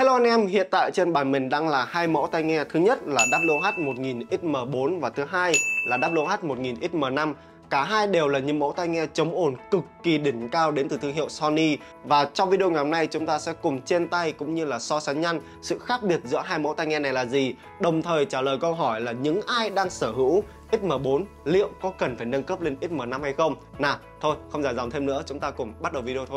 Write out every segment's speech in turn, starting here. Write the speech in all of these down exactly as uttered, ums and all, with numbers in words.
Hello anh em, hiện tại trên bàn mình đang là hai mẫu tai nghe. Thứ nhất là đáp lô hát một nghìn X M bốn và thứ hai là đáp lô hát một nghìn X M năm. Cả hai đều là những mẫu tai nghe chống ồn cực kỳ đỉnh cao đến từ thương hiệu Sony. Và trong video ngày hôm nay chúng ta sẽ cùng trên tay cũng như là so sánh nhanh sự khác biệt giữa hai mẫu tai nghe này là gì, đồng thời trả lời câu hỏi là những ai đang sở hữu X M bốn liệu có cần phải nâng cấp lên X M năm hay không. Nào, thôi không dài dòng thêm nữa, chúng ta cùng bắt đầu video thôi.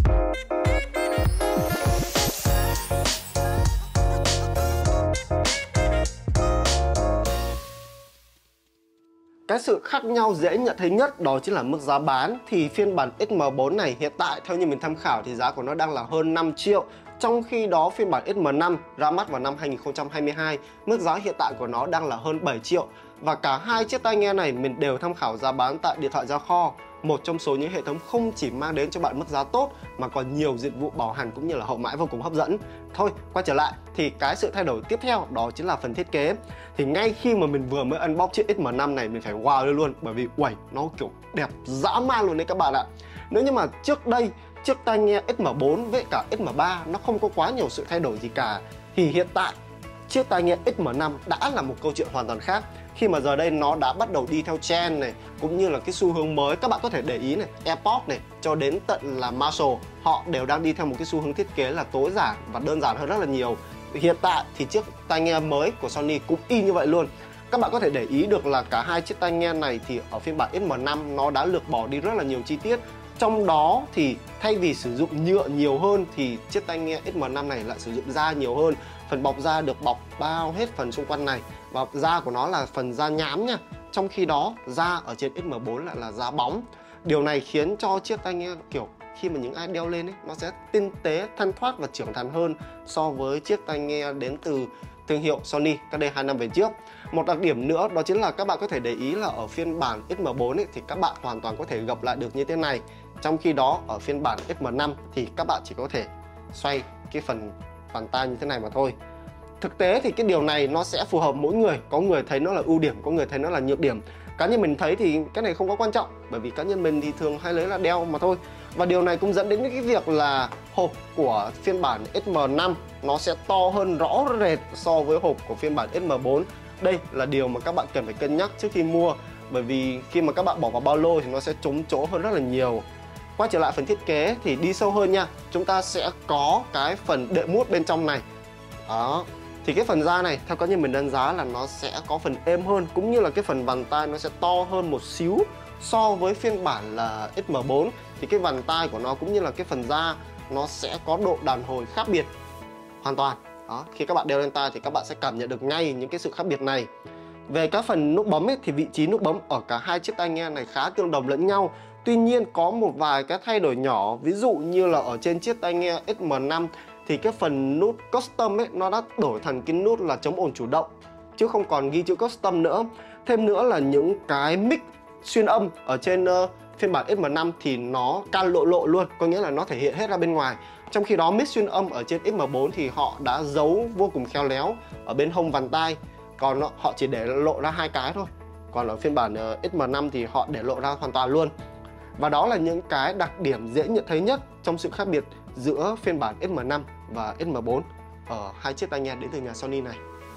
Cái sự khác nhau dễ nhận thấy nhất đó chính là mức giá bán. Thì phiên bản X M bốn này hiện tại theo như mình tham khảo thì giá của nó đang là hơn năm triệu. Trong khi đó phiên bản X M năm ra mắt vào năm hai nghìn không trăm hai mươi hai, mức giá hiện tại của nó đang là hơn bảy triệu. Và cả hai chiếc tai nghe này mình đều tham khảo giá bán tại Điện thoại Gia Kho, một trong số những hệ thống không chỉ mang đến cho bạn mức giá tốt mà còn nhiều dịch vụ bảo hành cũng như là hậu mãi vô cùng hấp dẫn. Thôi, quay trở lại thì cái sự thay đổi tiếp theo đó chính là phần thiết kế. Thì ngay khi mà mình vừa mới unbox chiếc X M năm này mình phải wow lên luôn, bởi vì uầy, nó kiểu đẹp dã man luôn đấy các bạn ạ. Nếu như mà trước đây chiếc tai nghe X M bốn với cả X M ba nó không có quá nhiều sự thay đổi gì cả, thì hiện tại chiếc tai nghe X M năm đã là một câu chuyện hoàn toàn khác. Khi mà giờ đây nó đã bắt đầu đi theo trend này, cũng như là cái xu hướng mới. Các bạn có thể để ý này, AirPods này cho đến tận là Marshall, họ đều đang đi theo một cái xu hướng thiết kế là tối giản và đơn giản hơn rất là nhiều. Hiện tại thì chiếc tai nghe mới của Sony cũng y như vậy luôn. Các bạn có thể để ý được là cả hai chiếc tai nghe này thì ở phiên bản X M năm nó đã lược bỏ đi rất là nhiều chi tiết. Trong đó thì thay vì sử dụng nhựa nhiều hơn thì chiếc tai nghe X M năm này lại sử dụng da nhiều hơn. Phần bọc da được bọc bao hết phần xung quanh này, và da của nó là phần da nhám nha. Trong khi đó da ở trên X M bốn lại là da bóng. Điều này khiến cho chiếc tai nghe kiểu khi mà những ai đeo lên ấy, nó sẽ tinh tế, thanh thoát và trưởng thành hơn so với chiếc tai nghe đến từ thương hiệu Sony cách đây hai năm về trước. Một đặc điểm nữa đó chính là các bạn có thể để ý là ở phiên bản X M bốn ấy, thì các bạn hoàn toàn có thể gập lại được như thế này. Trong khi đó ở phiên bản X M năm thì các bạn chỉ có thể xoay cái phần bàn tay như thế này mà thôi. Thực tế thì cái điều này nó sẽ phù hợp mỗi người. Có người thấy nó là ưu điểm, có người thấy nó là nhược điểm. Cá nhân mình thấy thì cái này không có quan trọng, bởi vì cá nhân mình thì thường hay lấy là đeo mà thôi. Và điều này cũng dẫn đến cái việc là hộp của phiên bản X M năm nó sẽ to hơn rõ rệt so với hộp của phiên bản X M bốn. Đây là điều mà các bạn cần phải cân nhắc trước khi mua, bởi vì khi mà các bạn bỏ vào ba lô thì nó sẽ trống chỗ hơn rất là nhiều. Quay trở lại phần thiết kế thì đi sâu hơn nha. Chúng ta sẽ có cái phần đệm mút bên trong này. Đó. Thì cái phần da này theo cá nhân mình đánh giá là nó sẽ có phần êm hơn, cũng như là cái phần bàn tay nó sẽ to hơn một xíu so với phiên bản là X M bốn. Thì cái bàn tay của nó cũng như là cái phần da nó sẽ có độ đàn hồi khác biệt hoàn toàn. Đó, khi các bạn đeo lên tai thì các bạn sẽ cảm nhận được ngay những cái sự khác biệt này. Về các phần nút bấm ấy, thì vị trí nút bấm ở cả hai chiếc tai nghe này khá tương đồng lẫn nhau. Tuy nhiên có một vài cái thay đổi nhỏ, ví dụ như là ở trên chiếc tai nghe X M năm thì cái phần nút custom ấy nó đã đổi thành cái nút là chống ồn chủ động, chứ không còn ghi chữ custom nữa. Thêm nữa là những cái mic xuyên âm ở trên uh, phiên bản X M năm thì nó can lộ lộ luôn, có nghĩa là nó thể hiện hết ra bên ngoài. Trong khi đó mic xuyên âm ở trên X M bốn thì họ đã giấu vô cùng khéo léo ở bên hông bàn tay, còn nó, họ chỉ để lộ ra hai cái thôi. Còn ở phiên bản uh, X M năm thì họ để lộ ra hoàn toàn luôn. Và đó là những cái đặc điểm dễ nhận thấy nhất trong sự khác biệt giữa phiên bản X M năm và X M bốn ở hai chiếc tai nghe đến từ nhà Sony này.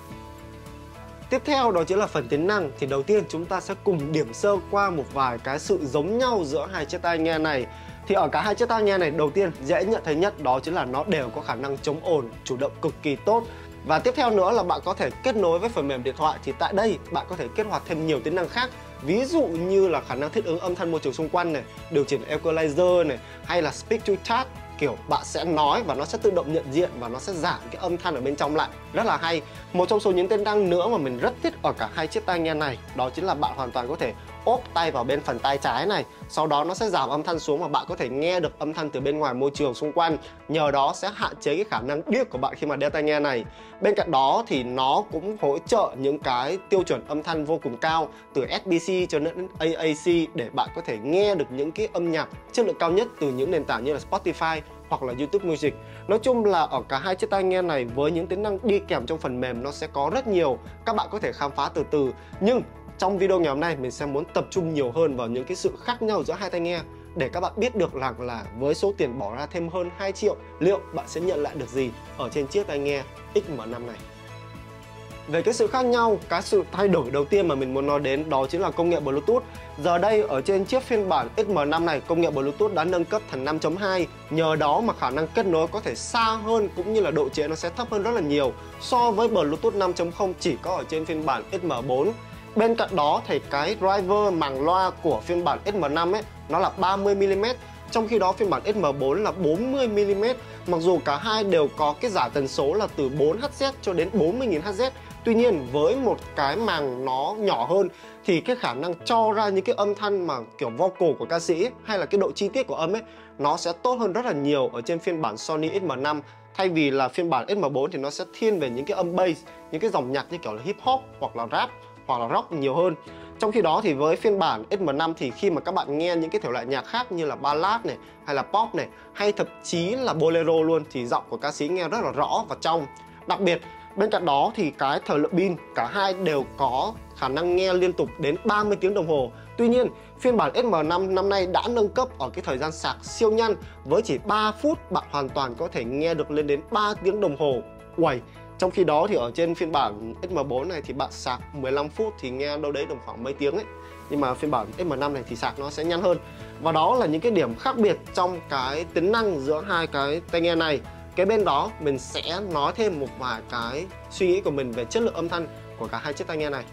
Tiếp theo đó chính là phần tính năng. Thì đầu tiên chúng ta sẽ cùng điểm sơ qua một vài cái sự giống nhau giữa hai chiếc tai nghe này. Thì ở cả hai chiếc tai nghe này, đầu tiên dễ nhận thấy nhất đó chính là nó đều có khả năng chống ồn chủ động cực kỳ tốt. Và tiếp theo nữa là bạn có thể kết nối với phần mềm điện thoại. Thì tại đây bạn có thể kích hoạt thêm nhiều tính năng khác, ví dụ như là khả năng thích ứng âm thanh môi trường xung quanh này, điều chỉnh equalizer này, hay là speak to chat. Kiểu bạn sẽ nói và nó sẽ tự động nhận diện và nó sẽ giảm cái âm thanh ở bên trong lại, rất là hay. Một trong số những tính năng nữa mà mình rất thích ở cả hai chiếc tai nghe này đó chính là bạn hoàn toàn có thể ốp tay vào bên phần tay trái này, sau đó nó sẽ giảm âm thanh xuống và bạn có thể nghe được âm thanh từ bên ngoài môi trường xung quanh. Nhờ đó sẽ hạn chế cái khả năng điếc của bạn khi mà đeo tai nghe này. Bên cạnh đó thì nó cũng hỗ trợ những cái tiêu chuẩn âm thanh vô cùng cao, từ S B C cho đến A A C, để bạn có thể nghe được những cái âm nhạc chất lượng cao nhất từ những nền tảng như là Spotify hoặc là YouTube Music. Nói chung là ở cả hai chiếc tai nghe này với những tính năng đi kèm trong phần mềm nó sẽ có rất nhiều, các bạn có thể khám phá từ từ. Nhưng trong video ngày hôm nay mình sẽ muốn tập trung nhiều hơn vào những cái sự khác nhau giữa hai tai nghe. để các bạn biết được rằng là với số tiền bỏ ra thêm hơn hai triệu, liệu bạn sẽ nhận lại được gì ở trên chiếc tai nghe X M năm này. Về cái sự khác nhau, cái sự thay đổi đầu tiên mà mình muốn nói đến đó chính là công nghệ Bluetooth. Giờ đây ở trên chiếc phiên bản X M năm này, công nghệ Bluetooth đã nâng cấp thành năm chấm hai. Nhờ đó mà khả năng kết nối có thể xa hơn cũng như là độ trễ nó sẽ thấp hơn rất là nhiều so với Bluetooth năm chấm không chỉ có ở trên phiên bản X M bốn. Bên cạnh đó thì cái driver màng loa của phiên bản X M năm ấy nó là ba mươi mi li mét, trong khi đó phiên bản X M bốn là bốn mươi mi li mét. Mặc dù cả hai đều có cái giải tần số là từ bốn héc cho đến bốn mươi nghìn héc, tuy nhiên với một cái màng nó nhỏ hơn thì cái khả năng cho ra những cái âm thanh mà kiểu vocal của ca sĩ hay là cái độ chi tiết của âm ấy nó sẽ tốt hơn rất là nhiều ở trên phiên bản Sony X M năm. Thay vì là phiên bản X M bốn thì nó sẽ thiên về những cái âm bass, những cái dòng nhạc như kiểu là hip hop hoặc là rap hoặc là rock nhiều hơn. Trong khi đó thì với phiên bản X M năm thì khi mà các bạn nghe những cái thể loại nhạc khác như là ballad này hay là pop này hay thậm chí là bolero luôn thì giọng của ca sĩ nghe rất là rõ và trong. Đặc biệt bên cạnh đó thì cái thời lượng pin cả hai đều có khả năng nghe liên tục đến ba mươi tiếng đồng hồ. Tuy nhiên phiên bản S M năm năm nay đã nâng cấp ở cái thời gian sạc siêu nhanh, với chỉ ba phút bạn hoàn toàn có thể nghe được lên đến ba tiếng đồng hồ. Uầy, trong khi đó thì ở trên phiên bản S M bốn này thì bạn sạc mười lăm phút thì nghe đâu đấy được khoảng mấy tiếng ấy. Nhưng mà phiên bản S M năm này thì sạc nó sẽ nhanh hơn. Và đó là những cái điểm khác biệt trong cái tính năng giữa hai cái tai nghe này. Cái bên đó mình sẽ nói thêm một vài cái suy nghĩ của mình về chất lượng âm thanh của cả hai chiếc tai nghe này.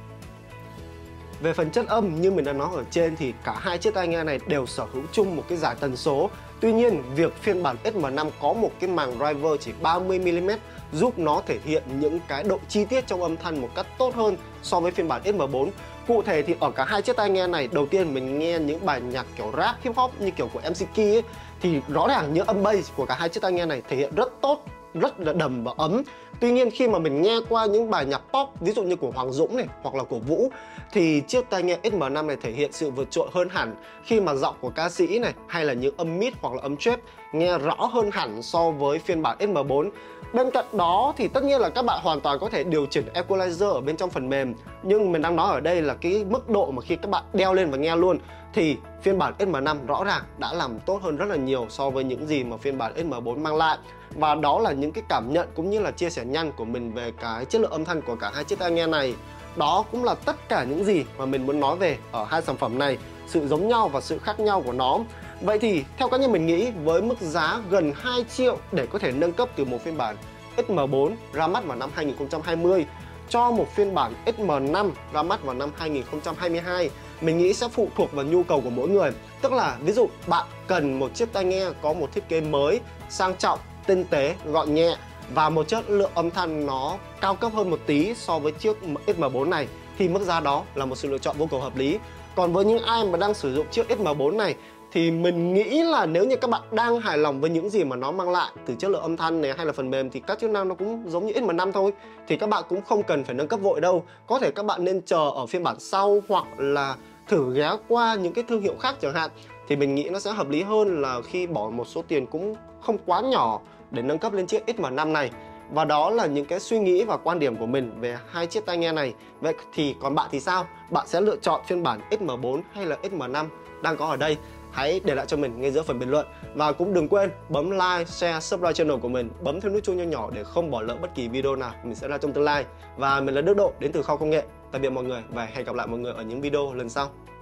Về phần chất âm, như mình đã nói ở trên thì cả hai chiếc tai nghe này đều sở hữu chung một cái giải tần số. Tuy nhiên, việc phiên bản S M năm có một cái màng driver chỉ ba mươi mi li mét giúp nó thể hiện những cái độ chi tiết trong âm thanh một cách tốt hơn so với phiên bản S M bốn. Cụ thể thì ở cả hai chiếc tai nghe này, đầu tiên mình nghe những bài nhạc kiểu rap, hip hop như kiểu của em xê Key ấy, thì rõ ràng những âm bass của cả hai chiếc tai nghe này thể hiện rất tốt, rất là đầm và ấm. Tuy nhiên khi mà mình nghe qua những bài nhạc pop ví dụ như của Hoàng Dũng này hoặc là của Vũ thì chiếc tai nghe S M năm này thể hiện sự vượt trội hơn hẳn, khi mà giọng của ca sĩ này hay là những âm mid hoặc là âm trap nghe rõ hơn hẳn so với phiên bản S M bốn. Bên cạnh đó thì tất nhiên là các bạn hoàn toàn có thể điều chỉnh equalizer ở bên trong phần mềm, nhưng mình đang nói ở đây là cái mức độ mà khi các bạn đeo lên và nghe luôn thì phiên bản S M năm rõ ràng đã làm tốt hơn rất là nhiều so với những gì mà phiên bản S M bốn mang lại. Và đó là những cái cảm nhận cũng như là chia sẻ nhanh của mình về cái chất lượng âm thanh của cả hai chiếc tai nghe này. Đó cũng là tất cả những gì mà mình muốn nói về ở hai sản phẩm này, sự giống nhau và sự khác nhau của nó. Vậy thì theo cá nhân mình nghĩ, với mức giá gần hai triệu để có thể nâng cấp từ một phiên bản S M bốn ra mắt vào năm hai nghìn không trăm hai mươi cho một phiên bản S M năm ra mắt vào năm hai nghìn không trăm hai mươi hai, mình nghĩ sẽ phụ thuộc vào nhu cầu của mỗi người. Tức là ví dụ bạn cần một chiếc tai nghe có một thiết kế mới, sang trọng, tinh tế, gọn nhẹ và một chất lượng âm thanh nó cao cấp hơn một tí so với chiếc S M bốn này thì mức giá đó là một sự lựa chọn vô cùng hợp lý. Còn với những ai mà đang sử dụng chiếc S M bốn này thì mình nghĩ là nếu như các bạn đang hài lòng với những gì mà nó mang lại từ chất lượng âm thanh này hay là phần mềm thì các chức năng nó cũng giống như S M năm thôi, thì các bạn cũng không cần phải nâng cấp vội đâu. Có thể các bạn nên chờ ở phiên bản sau hoặc là thử ghé qua những cái thương hiệu khác chẳng hạn, thì mình nghĩ nó sẽ hợp lý hơn là khi bỏ một số tiền cũng không quá nhỏ để nâng cấp lên chiếc S M năm này. Và đó là những cái suy nghĩ và quan điểm của mình về hai chiếc tai nghe này. Vậy thì còn bạn thì sao? Bạn sẽ lựa chọn phiên bản S M bốn hay là S M năm đang có ở đây? Hãy để lại cho mình ngay giữa phần bình luận. Và cũng đừng quên bấm like, share, subscribe channel của mình, bấm theo nút chuông nho nhỏ để không bỏ lỡ bất kỳ video nào mình sẽ ra trong tương lai. Và mình là Đức Độ đến từ Kho Công nghệ. Tạm biệt mọi người và hẹn gặp lại mọi người ở những video lần sau.